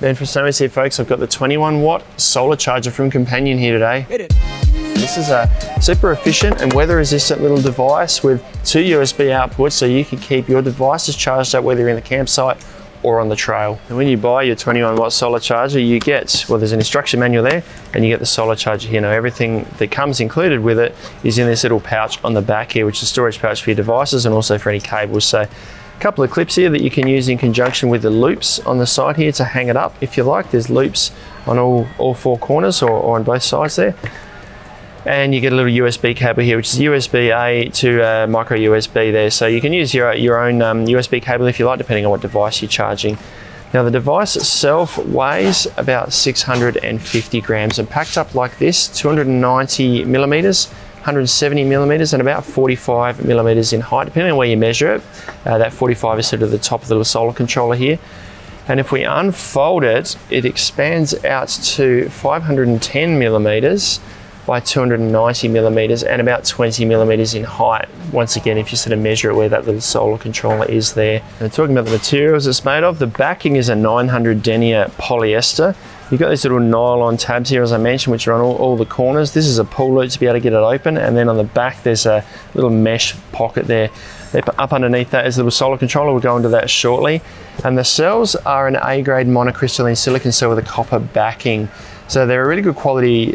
Then for Sammy's here folks, I've got the 21 watt solar charger from Companion here today. This is a super efficient and weather resistant little device with 2 USB outputs, so you can keep your devices charged up whether you're in the campsite or on the trail. And when you buy your 21 watt solar charger, you get, well, there's an instruction manual there, and you get the solar charger here. Now everything that comes included with it is in this little pouch on the back here, which is a storage pouch for your devices and also for any cables. So a couple of clips here that you can use in conjunction with the loops on the side here to hang it up if you like. There's loops on all 4 corners or on both sides there. And you get a little USB cable here, which is USB-A to micro USB there. So you can use your own USB cable if you like, depending on what device you're charging. Now the device itself weighs about 650 grams and packed up like this, 290 millimeters, 170 millimeters and about 45 millimeters in height, depending on where you measure it. That 45 is sort of the top of the little solar controller here. And if we unfold it, it expands out to 510 millimeters by 290 millimeters and about 20 millimeters in height. Once again, if you sort of measure it where that little solar controller is there. And talking about the materials it's made of, the backing is a 900 denier polyester. You've got these little nylon tabs here, as I mentioned, which are on all the corners. This is a pull loop to be able to get it open, and then on the back there's a little mesh pocket there. Up underneath that is a little solar controller. We'll go into that shortly. And the cells are an A-grade monocrystalline silicon cell with a copper backing. So they're a really good quality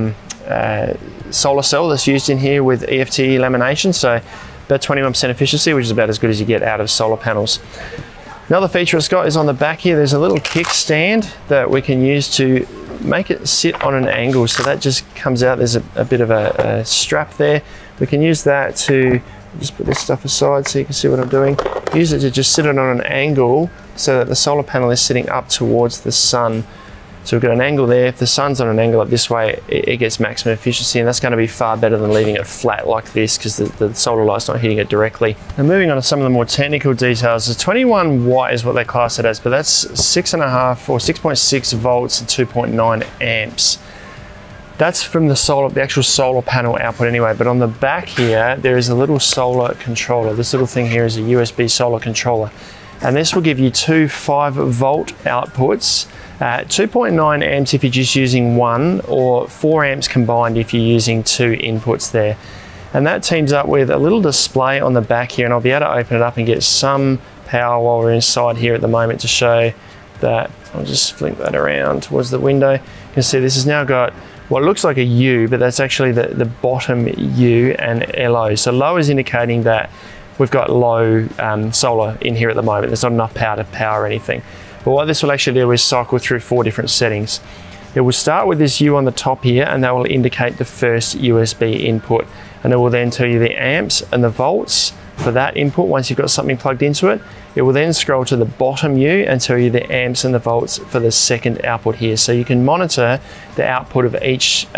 solar cell that's used in here with ETFE lamination, so about 21% efficiency, which is about as good as you get out of solar panels. Another feature it's got is on the back here, there's a little kickstand that we can use to make it sit on an angle, so that just comes out. There's a bit of a strap there. We can use that to just put this stuff aside so you can see what I'm doing. Use it to just sit it on an angle so that the solar panel is sitting up towards the sun. So we've got an angle there. If the sun's on an angle up this way, it gets maximum efficiency, and that's going to be far better than leaving it flat like this because the solar light's not hitting it directly. And moving on to some of the more technical details, the 21 watt is what they class it as, but that's 6.5 or 6.6 volts and 2.9 amps. That's from the actual solar panel output anyway, but on the back here, there is a little solar controller. This little thing here is a USB solar controller. And this will give you 2 5-volt outputs, 2.9 amps if you're just using one, or 4 amps combined if you're using 2 inputs there. And that teams up with a little display on the back here, and I'll be able to open it up and get some power while we're inside here at the moment to show that. I'll just flip that around towards the window. You can see this has now got what looks like a U, but that's actually the bottom U and LO. So low is indicating that we've got low solar in here at the moment. There's not enough power to power anything. But what this will actually do is cycle through 4 different settings. It will start with this U on the top here, and that will indicate the first USB input. And it will then tell you the amps and the volts for that input once you've got something plugged into it. It will then scroll to the bottom U and tell you the amps and the volts for the second output here. So you can monitor the output of each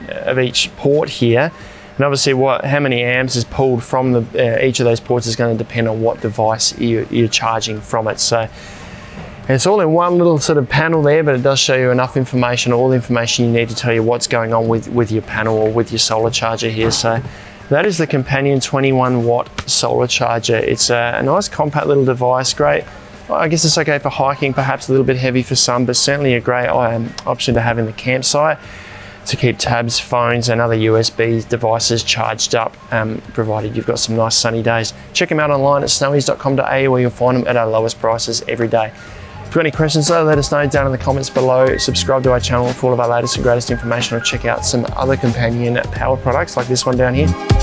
port here. And obviously how many amps is pulled from each of those ports is going to depend on what device you're charging from it. So it's all in one little sort of panel there, but it does show you enough information, all the information you need to tell you what's going on with your panel or with your solar charger here. So that is the Companion 21 watt solar charger. It's a nice compact little device, great. I guess it's okay for hiking, perhaps a little bit heavy for some, but certainly a great option to have in the campsite to keep tabs, phones and other USB devices charged up, provided you've got some nice sunny days. Check them out online at snowies.com.au, where you'll find them at our lowest prices every day. If you've got any questions though, let us know down in the comments below. Subscribe to our channel for all of our latest and greatest information, or check out some other Companion power products like this one down here.